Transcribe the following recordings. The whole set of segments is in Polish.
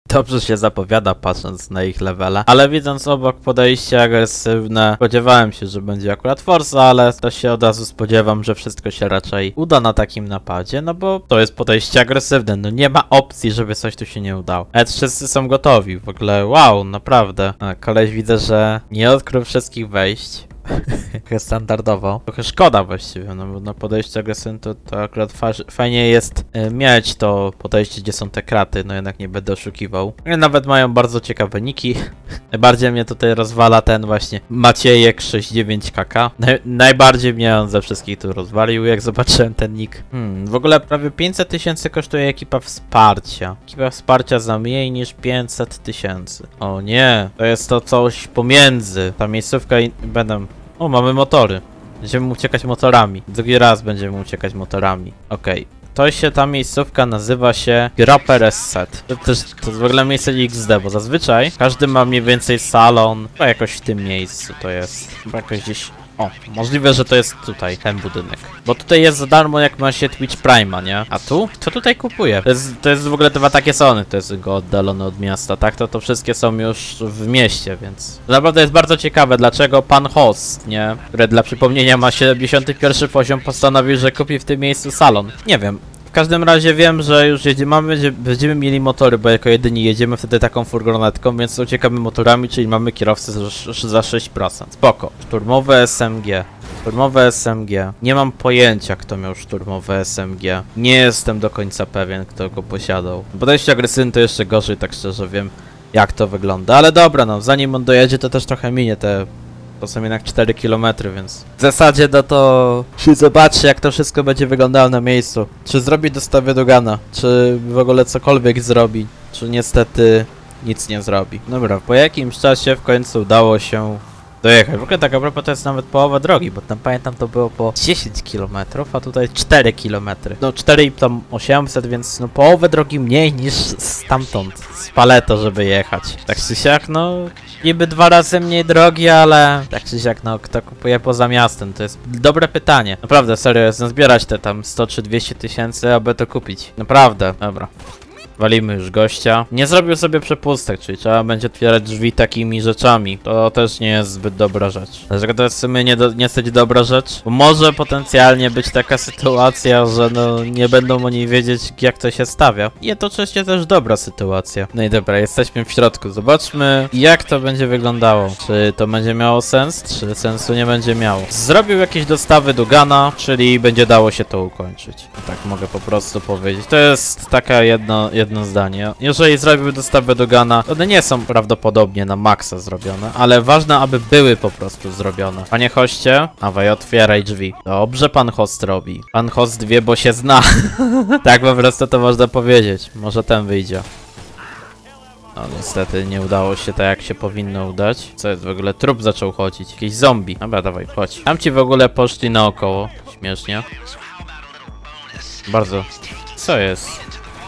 dobrze się zapowiada, patrząc na ich levele. Ale widząc obok podejście agresywne, spodziewałem się, że będzie akurat forsa, ale to się od razu spodziewam, że wszystko się raczej uda na takim napadzie, no bo to jest podejście agresywne, no nie ma opcji, żeby coś tu się nie udało. Nawet wszyscy są gotowi, w ogóle wow, naprawdę. A koleś widzę, że nie odkrył wszystkich wejść. Standardowo. Trochę szkoda właściwie, no bo na podejście agresywne to akurat fajnie jest mieć to podejście, gdzie są te kraty, no jednak nie będę oszukiwał. Nawet mają bardzo ciekawe niki. Najbardziej mnie tutaj rozwala ten właśnie Maciejek 69KK. Najbardziej mnie on ze wszystkich tu rozwalił, jak zobaczyłem ten nick. W ogóle prawie 500 000 kosztuje ekipa wsparcia. Ekipa wsparcia za mniej niż 500 000. O nie, to jest to coś pomiędzy. Ta miejscówka i będę... O, mamy motory. Będziemy uciekać motorami. Drugi raz będziemy uciekać motorami. Okej. Ta miejscówka nazywa się Grapper Set. To jest w ogóle miejsce XD, bo zazwyczaj każdy ma mniej więcej salon. Chyba jakoś w tym miejscu to jest. Chyba jakoś gdzieś... O, możliwe, że to jest tutaj, ten budynek. Bo tutaj jest za darmo, jak ma się Twitch Prime'a, nie? A tu? Co tutaj kupuje? To jest w ogóle dwa takie sony, to jest go oddalone od miasta, tak? To wszystkie są już w mieście, więc... Naprawdę jest bardzo ciekawe, dlaczego pan host, nie? Który dla przypomnienia ma 71 poziom, postanowił, że kupi w tym miejscu salon. Nie wiem. W każdym razie wiem, że już będziemy mieli motory, bo jako jedyni jedziemy wtedy taką furgonetką, więc uciekamy motorami, czyli mamy kierowcę za 6%. Spoko. Szturmowe SMG. Szturmowe SMG. Nie mam pojęcia, kto miał szturmowe SMG. Nie jestem do końca pewien, kto go posiadał. Podejście agresywne to jeszcze gorzej, tak szczerze wiem, jak to wygląda. Ale dobra, no, zanim on dojedzie, to też trochę minie te... To są jednak 4 km, więc w zasadzie to się zobaczy, jak to wszystko będzie wyglądało na miejscu. Czy zrobi dostawy do Gana, czy w ogóle cokolwiek zrobi, czy niestety nic nie zrobi. Dobra, po jakimś czasie w końcu udało się dojechać. W ogóle tak a propos to jest nawet połowa drogi, bo tam pamiętam to było po 10 km, a tutaj 4 km. No 4 i tam 800, więc no połowę drogi mniej niż stamtąd, z Paleto, żeby jechać. Tak czy siak, no niby 2 razy mniej drogi, ale tak czy siak, no kto kupuje poza miastem? To jest dobre pytanie. Naprawdę, serio, jest zbierać te tam 100 czy 200 tysięcy, aby to kupić. Naprawdę, dobra. Walimy już gościa. Nie zrobił sobie przepustek, czyli trzeba będzie otwierać drzwi takimi rzeczami. To też nie jest zbyt dobra rzecz. Dlaczego to jest w sumie nie dosyć dobra rzecz? Bo może potencjalnie być taka sytuacja, że no nie będą oni wiedzieć, jak to się stawia. I to oczywiście też dobra sytuacja. No i dobra, jesteśmy w środku. Zobaczmy, jak to będzie wyglądało. Czy to będzie miało sens, czy sensu nie będzie miało. Zrobił jakieś dostawy do Gana, czyli będzie dało się to ukończyć. Tak mogę po prostu powiedzieć. To jest taka jedno zdanie. Jeżeli zrobił dostawę do Gana, one nie są prawdopodobnie na maksa zrobione, ale ważne, aby były po prostu zrobione. Panie hoście, dawaj, otwieraj drzwi. Dobrze pan host robi. Pan host wie, bo się zna. Tak po prostu to można powiedzieć. Może ten wyjdzie. No niestety nie udało się tak, jak się powinno udać. Co jest w ogóle? Trup zaczął chodzić. Jakiś zombie. Dobra, dawaj, chodź. Tam ci w ogóle poszli naokoło. Śmiesznie. Bardzo. Co jest?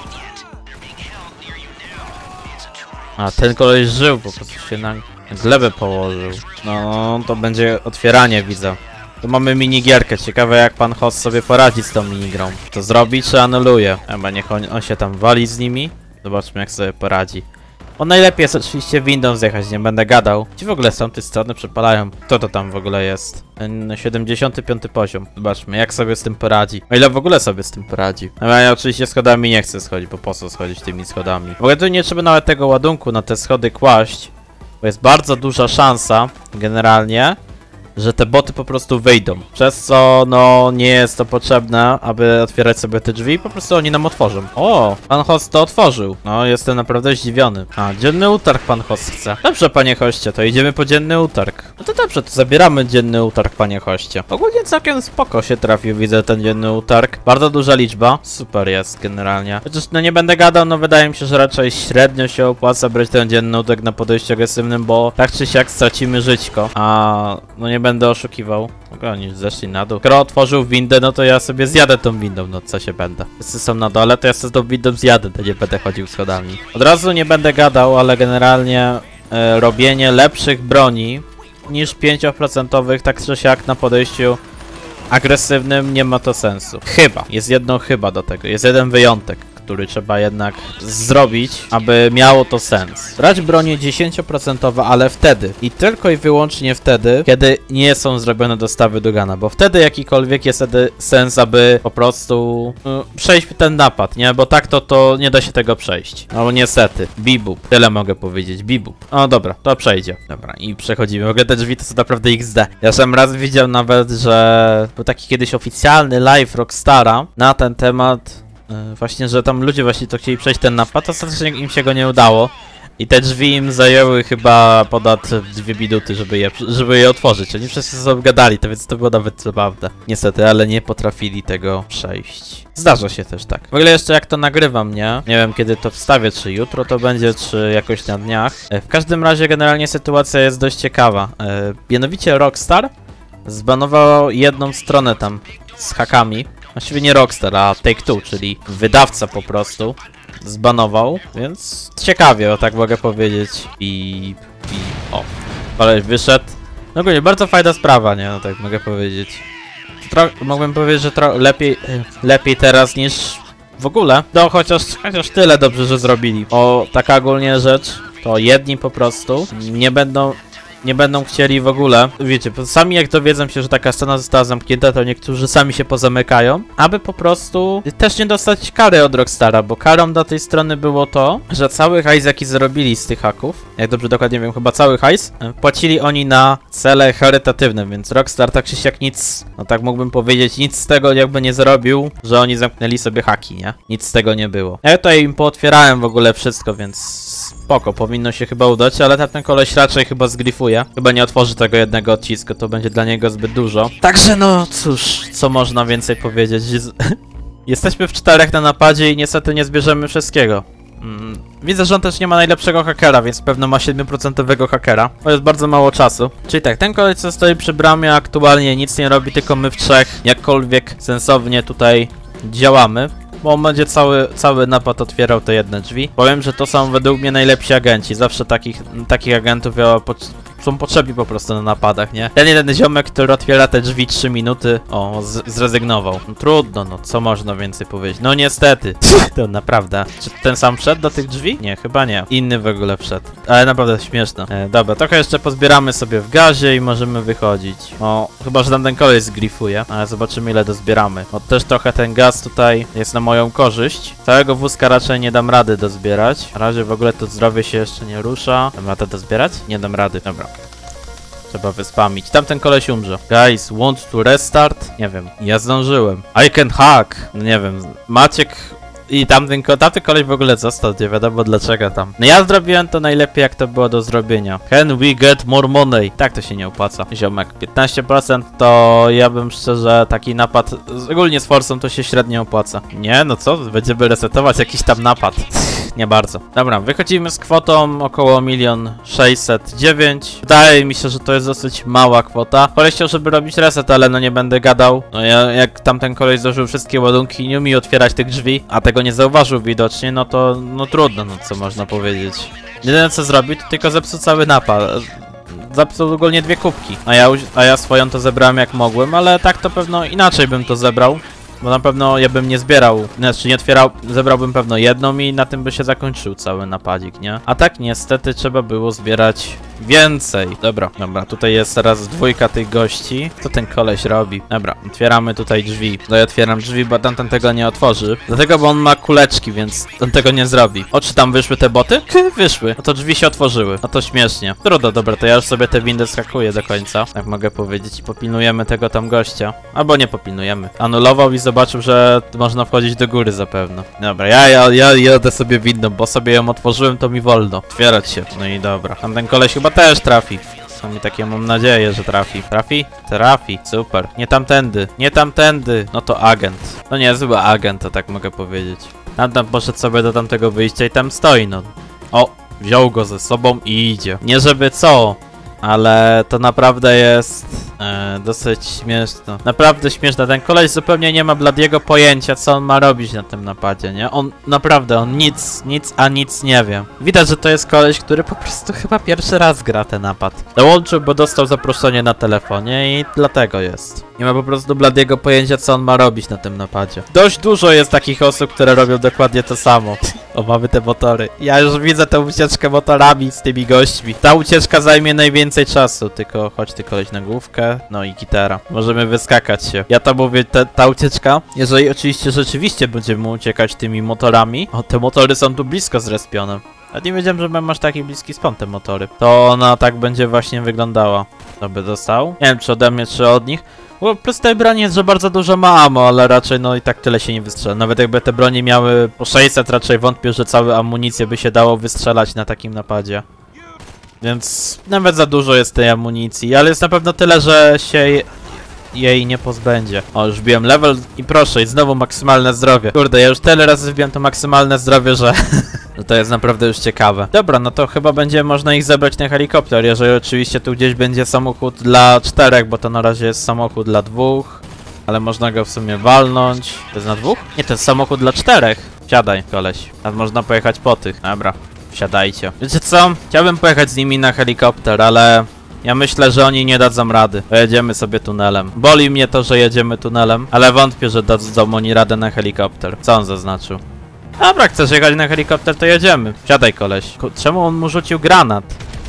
A, ten koleś żył, po prostu się na glebę położył. No, to będzie otwieranie, widzę. Tu mamy minigierkę, ciekawe jak pan host sobie poradzi z tą minigrą. To zrobi, czy anuluje? Chyba niech on się tam wali z nimi. Zobaczmy, jak sobie poradzi. Bo najlepiej jest oczywiście windą zjechać, nie będę gadał. Ci w ogóle są, te strony przepalają. Kto to tam w ogóle jest? 75 poziom. Zobaczmy, jak sobie z tym poradzi. O ile w ogóle sobie z tym poradzi. No ja oczywiście schodami nie chcę schodzić, bo po co schodzić tymi schodami? W ogóle tu nie trzeba nawet tego ładunku na te schody kłaść, bo jest bardzo duża szansa, generalnie, że te boty po prostu wyjdą. Przez co, no, nie jest to potrzebne, aby otwierać sobie te drzwi, po prostu oni nam otworzą. O, pan host to otworzył. No, jestem naprawdę zdziwiony. A, dzienny utarg pan host chce. Dobrze, panie hoście, to idziemy po dzienny utarg. No to dobrze, to zabieramy dzienny utarg, panie hoście. Ogólnie całkiem spoko się trafił, widzę ten dzienny utarg. Bardzo duża liczba. Super jest, generalnie. Chociaż, no nie będę gadał, no wydaje mi się, że raczej średnio się opłaca brać ten dzienny utarg na podejściu agresywnym, bo tak czy siak stracimy żyćko. A, no nie będę oszukiwał. Oni zeszli na dół. Skoro otworzył windę, no to ja sobie zjadę tą windą, no co się będę. Wszyscy są na dole, to ja sobie tą windą zjadę, to nie będę chodził schodami. Od razu nie będę gadał, ale generalnie robienie lepszych broni niż 5% tak czy siak na podejściu agresywnym nie ma to sensu. Chyba. Jest jedno chyba do tego. Jest jeden wyjątek, który trzeba jednak zrobić, aby miało to sens. Brać bronię 10%, ale wtedy i tylko i wyłącznie wtedy, kiedy nie są zrobione dostawy do Gana, bo wtedy jakikolwiek jest wtedy sens, aby po prostu przejść ten napad, nie? Bo tak to nie da się tego przejść. No niestety. Bibub. Tyle mogę powiedzieć. Bibub. O dobra, to przejdzie. Dobra, i przechodzimy. W ogóle te drzwi to są naprawdę XD. Ja sam raz widział nawet, że był taki kiedyś oficjalny live Rockstara na ten temat, właśnie, że tam ludzie właśnie to chcieli przejść ten napad, a ostatecznie im się go nie udało. I te drzwi im zajęły chyba ponad 2 minuty, żeby je otworzyć. Oni wszyscy ze sobą gadali, to więc to było nawet zabawne. Niestety, ale nie potrafili tego przejść. Zdarza się też tak. W ogóle jeszcze jak to nagrywam, nie? Nie wiem kiedy to wstawię, czy jutro to będzie, czy jakoś na dniach. W każdym razie generalnie sytuacja jest dość ciekawa. Mianowicie Rockstar zbanował jedną stronę tam z hakami. Właściwie nie Rockstar, a Take-Two, czyli wydawca po prostu. Zbanował, więc ciekawie, o tak mogę powiedzieć. I o, koleś wyszedł. No ogólnie, bardzo fajna sprawa, nie? No tak mogę powiedzieć. Mogłem powiedzieć, że lepiej teraz niż w ogóle. No chociaż tyle dobrze, że zrobili. O, taka ogólnie rzecz, to jedni po prostu nie będą chcieli w ogóle, wiecie, sami jak dowiedzą się, że taka scena została zamknięta, to niektórzy sami się pozamykają, aby po prostu też nie dostać kary od Rockstara, bo karą dla tej strony było to, że cały hajs jaki zarobili z tych haków, jak dobrze dokładnie wiem, chyba cały hajs, płacili oni na cele charytatywne, więc Rockstar tak czy siak nic, no tak mógłbym powiedzieć, nic z tego jakby nie zrobił, że oni zamknęli sobie haki, nie? Nic z tego nie było. Ja tutaj im pootwierałem w ogóle wszystko, więc spoko, powinno się chyba udać, ale ten koleś raczej chyba zgrifuje. Chyba nie otworzy tego jednego odcisku, to będzie dla niego zbyt dużo. Także no cóż, co można więcej powiedzieć. Jesteśmy w 4 na napadzie i niestety nie zbierzemy wszystkiego. Widzę, że on też nie ma najlepszego hakera, więc pewno ma 7% hakera. To jest bardzo mało czasu. Czyli tak, ten koleś co stoi przy bramie aktualnie nic nie robi, tylko my w 3 jakkolwiek sensownie tutaj działamy. Bo on będzie cały napad otwierał te jedne drzwi. Powiem, że to są według mnie najlepsi agenci. Zawsze takich agentów są potrzebni po prostu na napadach, nie? Ten jeden ziomek, który otwiera te drzwi 3 minuty, zrezygnował. No, trudno, no co można więcej powiedzieć? No niestety. To naprawdę. Czy ten sam wszedł do tych drzwi? Nie, chyba nie. Inny w ogóle wszedł. Ale naprawdę śmieszne. Dobra, trochę jeszcze pozbieramy sobie w gazie i możemy wychodzić. O, chyba, że tam ten koleś zgrifuje. Ale zobaczymy ile dozbieramy. Bo też trochę ten gaz tutaj jest na moją korzyść. Całego wózka raczej nie dam rady dozbierać. Na razie w ogóle to zdrowie się jeszcze nie rusza. Dam radę dozbierać? Nie dam rady. Dobra. Trzeba wyspamić. Tamten koleś umrze. Guys, want to restart? Nie wiem. Ja zdążyłem. I can hack. No nie wiem. Maciek i tamten koleś w ogóle został. Nie wiadomo dlaczego tam. No ja zrobiłem to najlepiej jak to było do zrobienia. Can we get more money? Tak to się nie opłaca. Ziomek. 15% to ja bym szczerze taki napad, ogólnie z forsą to się średnio opłaca. Nie, no co? Będziemy resetować jakiś tam napad. Nie bardzo. Dobra, wychodzimy z kwotą około 1 609 000. Wydaje mi się, że to jest dosyć mała kwota. Koleś chciał, żeby robić reset, ale no nie będę gadał. No jak tamten koleś zdążył wszystkie ładunki i nie umie otwierać tych drzwi, a tego nie zauważył widocznie, no to no trudno, no co można powiedzieć. Jedyne co zrobił, to tylko zepsuł cały napad. Zepsuł ogólnie 2 kubki. A ja swoją to zebrałem jak mogłem, ale tak to pewno inaczej bym to zebrał. Bo na pewno ja bym nie zbierał, znaczy nie otwierał, zebrałbym pewno jedną i na tym by się zakończył cały napadzik, nie? A tak niestety trzeba było zbierać więcej. Dobra, tutaj jest teraz 2 tych gości. Co ten koleś robi? Dobra, otwieramy tutaj drzwi. No ja otwieram drzwi, bo tamten tego nie otworzy. Dlatego, bo on ma kuleczki, więc on tego nie zrobi. O, czy tam wyszły te boty? Wyszły. No to drzwi się otworzyły. No to śmiesznie. Trudno, dobra, to ja już sobie te windy skakuję do końca. Tak mogę powiedzieć. I popilnujemy tego tam gościa. Albo nie popilnujemy. Anulował i zobaczył, że można wchodzić do góry zapewne. Dobra, ja jadę sobie windą, bo sobie ją otworzyłem, to mi wolno. Otwierać się. No i dobra. Tamten koleś chyba też trafi. Przynajmniej takie mam nadzieję, że trafi. Trafi? Trafi. Super. Nie tamtędy. Nie tamtędy. No to agent. No niezły agent, to tak mogę powiedzieć. Tamten poszedł sobie do tamtego wyjścia i tam stoi, no. O, wziął go ze sobą i idzie. Nie żeby co, ale to naprawdę jest dosyć śmieszne. Naprawdę śmieszne. Ten koleś zupełnie nie ma bladiego pojęcia, co on ma robić na tym napadzie, nie? On naprawdę, on nic nie wie. Widać, że to jest koleś, który po prostu chyba pierwszy raz gra ten napad. Dołączył, bo dostał zaproszenie na telefonie i dlatego jest. Nie ma po prostu bladiego pojęcia, co on ma robić na tym napadzie. Dość dużo jest takich osób, które robią dokładnie to samo. O, mamy te motory. Ja już widzę tę ucieczkę motorami z tymi gośćmi. Ta ucieczka zajmie najwięcej czasu, tylko chodź ty koleś na główkę. No i gitara. Możemy wyskakać się. Ja to mówię, ta ucieczka, jeżeli oczywiście rzeczywiście będziemy uciekać tymi motorami. O, te motory są tu blisko zrespione. A nie wiedziałem, że masz taki bliski spawn te motory. To ona tak będzie właśnie wyglądała. To by dostał. Nie wiem, czy ode mnie, czy od nich. Bo plus tej broni jest, że bardzo dużo ma ammo, ale raczej no i tak tyle się nie wystrzela. Nawet jakby te broni miały po 600, raczej wątpię, że całe amunicję by się dało wystrzelać na takim napadzie. Więc nawet za dużo jest tej amunicji, ale jest na pewno tyle, że się jej nie pozbędzie. O, już wbiłem level i proszę, i znowu maksymalne zdrowie. Kurde, ja już tyle razy wbiłem to maksymalne zdrowie, że... No to jest naprawdę już ciekawe. Dobra, no to chyba będzie można ich zebrać na helikopter, jeżeli oczywiście tu gdzieś będzie samochód dla 4, bo to na razie jest samochód dla 2. Ale można go w sumie walnąć. To jest na 2? Nie, to jest samochód dla 4. Wsiadaj, koleś. A można pojechać po tych. Dobra, wsiadajcie. Wiecie co? Chciałbym pojechać z nimi na helikopter, ale... Ja myślę, że oni nie dadzą rady. Jedziemy sobie tunelem. Boli mnie to, że jedziemy tunelem, ale wątpię, że dadzą oni radę na helikopter. Co on zaznaczył? Dobra, chcesz jechać na helikopter, to jedziemy. Siadaj, koleś. Czemu on mu rzucił granat?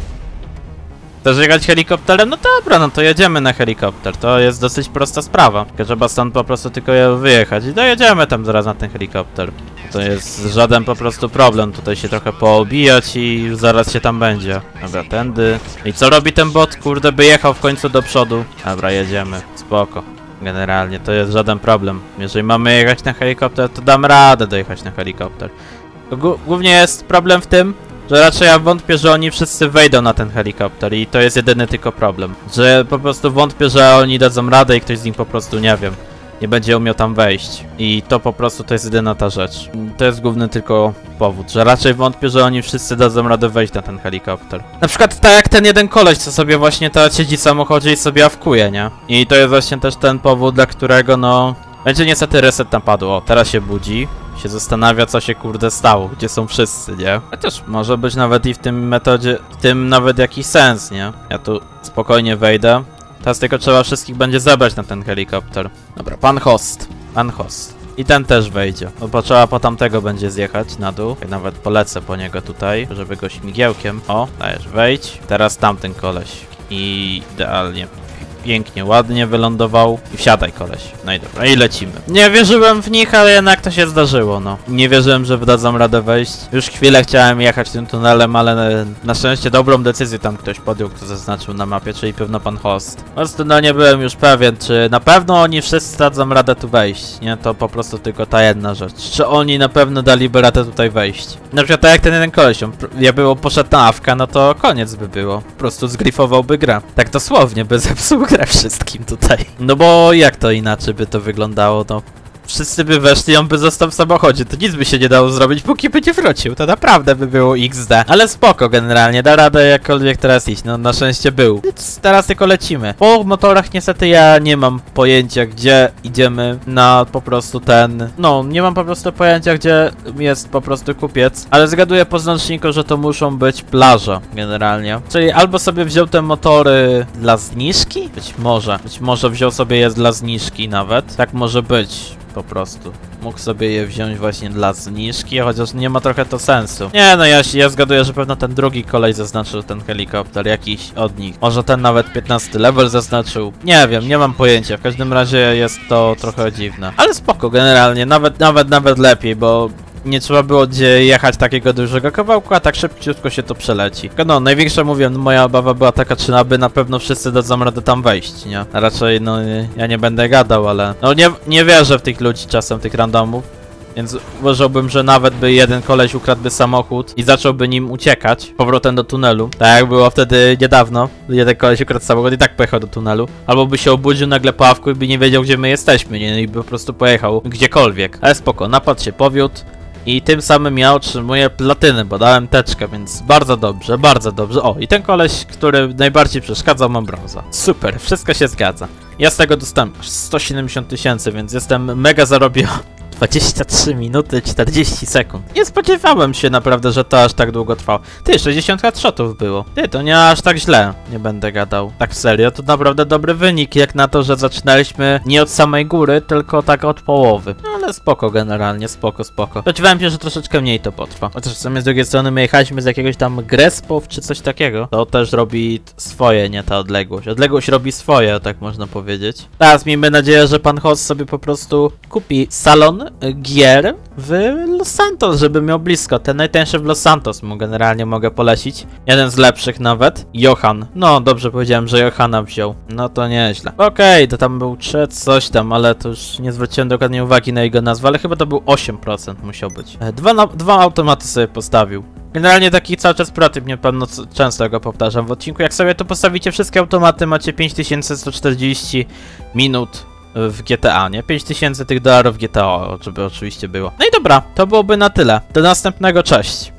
Chcesz jechać helikopterem? No dobra, no to jedziemy na helikopter. To jest dosyć prosta sprawa. Tylko trzeba stąd po prostu tylko wyjechać i dojedziemy tam zaraz na ten helikopter. To jest żaden po prostu problem. Tutaj się trochę poobijać i zaraz się tam będzie. Dobra, tędy. I co robi ten bot? Kurde, by jechał w końcu do przodu. Dobra, jedziemy. Spoko. Generalnie to jest żaden problem. Jeżeli mamy jechać na helikopter, to dam radę dojechać na helikopter. Głównie jest problem w tym, że raczej ja wątpię, że oni wszyscy wejdą na ten helikopter i to jest jedyny tylko problem. Że po prostu wątpię, że oni dadzą radę i ktoś z nich po prostu, nie wiem, nie będzie umiał tam wejść. I to po prostu to jest jedyna ta rzecz. To jest główny tylko powód, że raczej wątpię, że oni wszyscy dadzą radę wejść na ten helikopter. Na przykład tak jak ten jeden koleś, co sobie właśnie teraz siedzi w samochodzie i sobie awkuje, nie? I to jest właśnie też ten powód, dla którego no... Będzie niestety reset napadu. O, teraz się budzi. Się zastanawia, co się kurde stało, gdzie są wszyscy, nie? Chociaż może być nawet i w tym metodzie, w tym nawet jakiś sens, nie? Ja tu spokojnie wejdę. Teraz tylko trzeba wszystkich będzie zebrać na ten helikopter. Dobra, pan host. Pan host. I ten też wejdzie. No bo trzeba po tamtego będzie zjechać na dół. Ja nawet polecę po niego tutaj, żeby go śmigiełkiem. O, dajesz, wejdź. Teraz tamten koleś. I idealnie. Pięknie, ładnie wylądował. I wsiadaj, koleś. No i dobra, i lecimy. Nie wierzyłem w nich, ale jednak to się zdarzyło, no. Nie wierzyłem, że wydadzą radę wejść. Już chwilę chciałem jechać tym tunelem, ale na szczęście dobrą decyzję tam ktoś podjął, kto zaznaczył na mapie, czyli pewno pan host. Po prostu no nie byłem już pewien, czy na pewno oni wszyscy dadzą radę tu wejść. Nie, to po prostu tylko ta jedna rzecz. Czy oni na pewno daliby radę tutaj wejść. Na przykład tak jak ten jeden koleś, ja było poszedł na awka, no to koniec by było. Po prostu zgrifowałby grę. Tak dosłownie, by zepsuł grę wszystkim tutaj. No bo jak to inaczej by to wyglądało, no. Wszyscy by weszli, on by został w samochodzie, to nic by się nie dało zrobić, póki by nie wrócił, to naprawdę by było XD. Ale spoko generalnie, da radę jakkolwiek teraz iść, no na szczęście był. Więc teraz tylko lecimy. Po motorach niestety ja nie mam pojęcia, gdzie idziemy na po prostu ten... No, nie mam po prostu pojęcia, gdzie jest po prostu kupiec, ale zgaduję po znaczniku, że to muszą być plaże generalnie. Czyli albo sobie wziął te motory dla zniżki? Być może wziął sobie je dla zniżki nawet. Tak może być. Po prostu. Mógł sobie je wziąć właśnie dla zniżki, chociaż nie ma trochę to sensu. Nie, no ja zgaduję, że pewno ten drugi kolej zaznaczył ten helikopter, jakiś od nich. Może ten nawet 15 level zaznaczył. Nie wiem, nie mam pojęcia. W każdym razie jest to trochę dziwne. Ale spoko, generalnie. Nawet lepiej, bo... Nie trzeba było gdzie jechać takiego dużego kawałku, a tak szybciutko się to przeleci. No, największa, mówię, moja obawa była taka, czy aby na pewno wszyscy dadzą radę tam wejść, nie? A raczej, no, ja nie będę gadał, ale... No, nie wierzę w tych ludzi czasem, tych randomów. Więc uważałbym, że nawet by jeden koleś ukradłby samochód i zacząłby nim uciekać powrotem do tunelu. Tak jak było wtedy niedawno. Jeden koleś ukradł samochód i tak pojechał do tunelu. Albo by się obudził nagle po awku i by nie wiedział, gdzie my jesteśmy, nie? I by po prostu pojechał gdziekolwiek. Ale spoko, napad się powiódł. I tym samym ja otrzymuję platyny, bo dałem teczkę, więc bardzo dobrze, bardzo dobrze. O, i ten koleś, który najbardziej przeszkadzał, mam brąza. Super, wszystko się zgadza. Ja z tego dostałem 170 000, więc jestem mega zarobiony. 23 minuty 40 sekund. Nie spodziewałem się naprawdę, że to aż tak długo trwało. Ty, 60 headshotów było. Ty, to nie aż tak źle. Nie będę gadał. Tak serio, to naprawdę dobry wynik, jak na to, że zaczynaliśmy nie od samej góry, tylko tak od połowy. No, ale spoko generalnie, spoko. Spodziewałem się, że troszeczkę mniej to potrwa. Chociaż w sumie z drugiej strony my jechaliśmy z jakiegoś tam Grespow czy coś takiego. To też robi swoje, nie ta odległość. Odległość robi swoje, tak można powiedzieć. Teraz miejmy nadzieję, że pan Hoss sobie po prostu kupi salon gier w Los Santos, żeby miał blisko. Ten najtańszy w Los Santos mu generalnie mogę polecić. Jeden z lepszych nawet. Johan. No, dobrze powiedziałem, że Johana wziął. No to nieźle. Okej, to tam był coś tam, ale to już nie zwróciłem dokładnie uwagi na jego nazwę, ale chyba to był 8% musiał być. Dwa automaty sobie postawił. Generalnie taki cały czas protyp, nie pewno często go powtarzam w odcinku. Jak sobie tu postawicie wszystkie automaty, macie 5140 minut w GTA, nie? 5000 tych dolarów GTA, żeby oczywiście było. No i dobra, to byłoby na tyle. Do następnego, cześć!